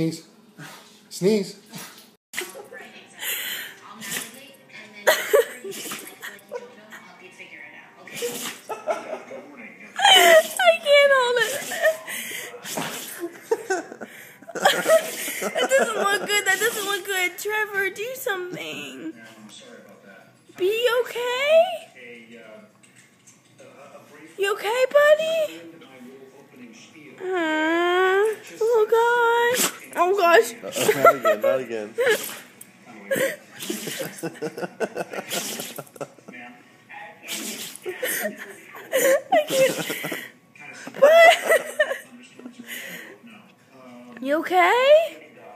Sneeze. Sneeze. I can't hold it. That doesn't look good. That doesn't look good. Trevor, do something. Be okay? You okay, buddy? Oh, gosh. Oh, gosh. Not again, not again. I can't. What? You okay?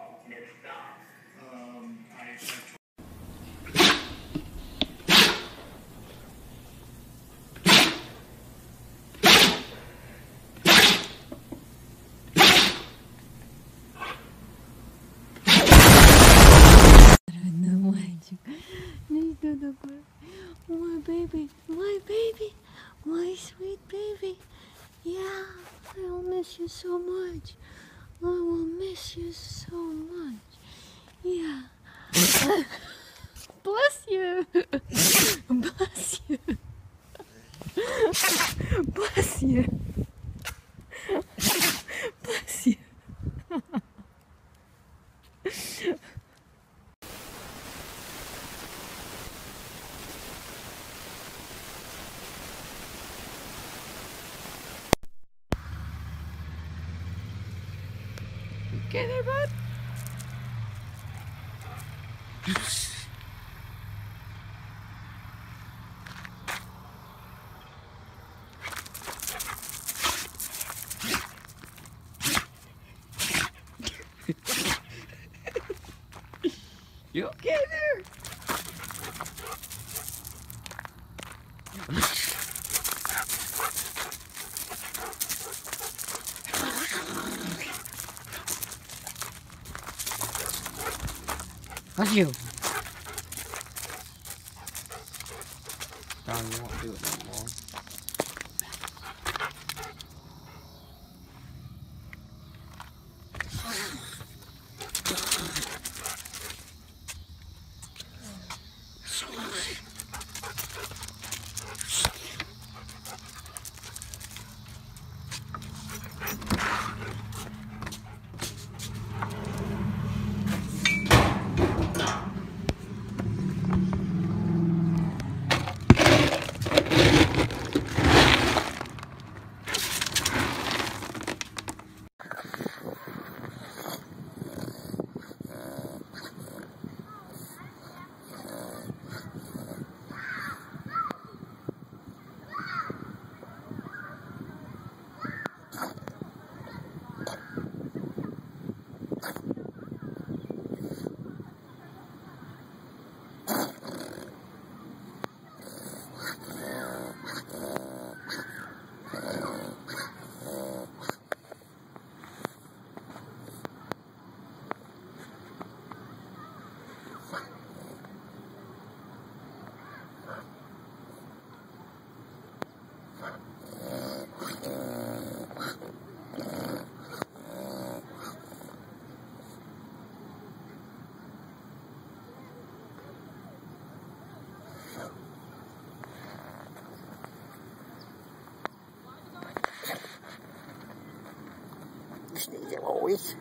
My baby, my sweet baby. Yeah, I will miss you so much. I will miss you so much. Yeah. Bless you. Bless you. Bless you. Bless you. Get there, bud. You okay there? How's you? Don, you won't do it no more. Sneeze always.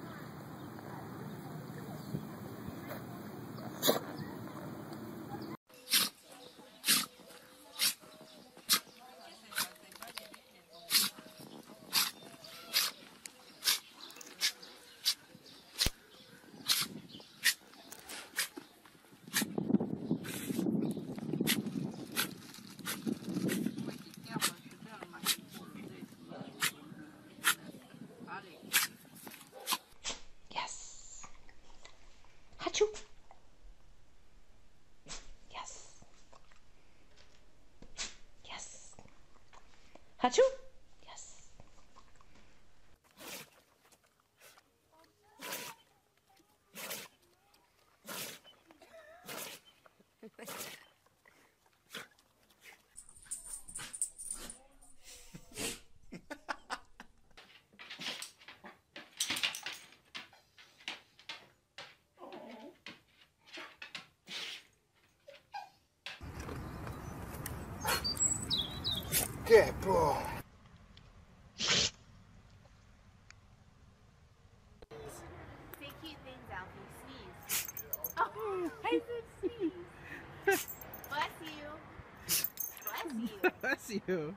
Achoo. Yes. Yes. Achoo. Yes. Good boy. Say cute things, Alfie. Sneeze. Oh, I said sneeze. Bless you. Bless you. Bless you.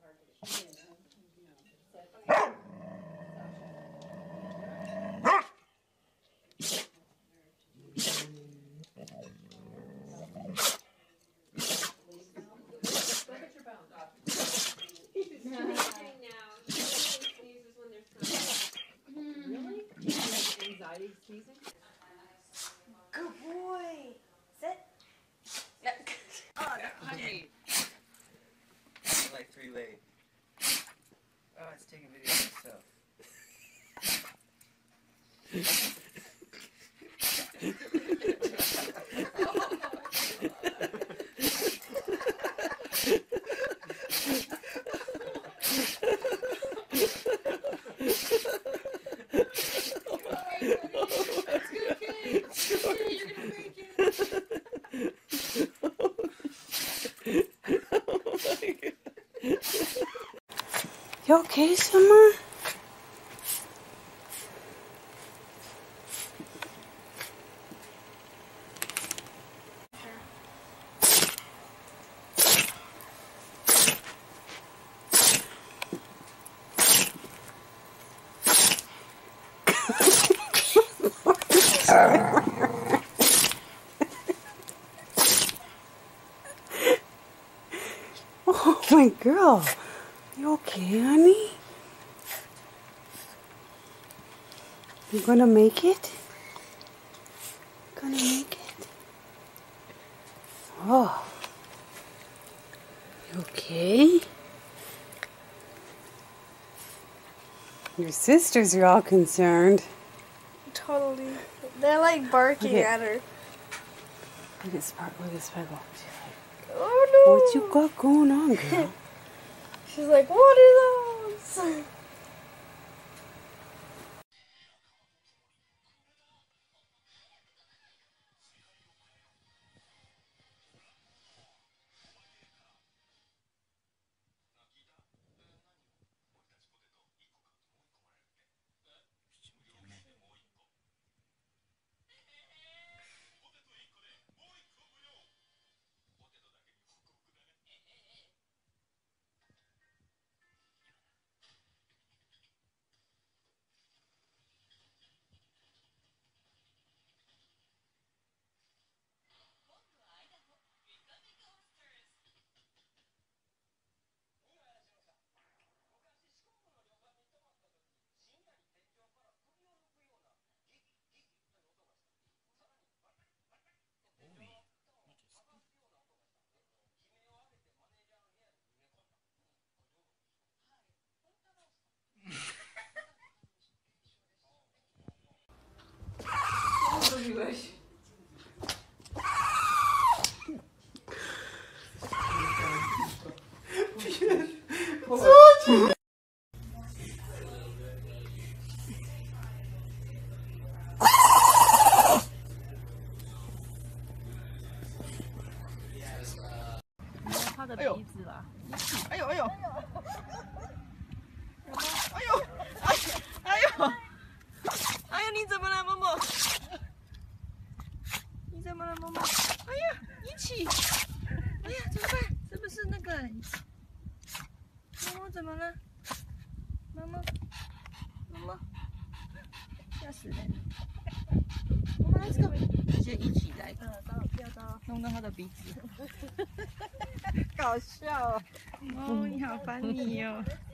Good boy. Sit. Oh, honey. Like 3 late. Oh, it's taking video of myself. You okay, Summer? Oh, my girl. You okay, honey? You gonna make it? Gonna make it? Oh. You okay? Your sisters are all concerned. Totally. They're like barking at her. Look at Sparkle, look at Sparkle. Oh no! What you got going on, girl? She's like, what are those? 弄到他的鼻子，搞笑哦！你好烦你哦。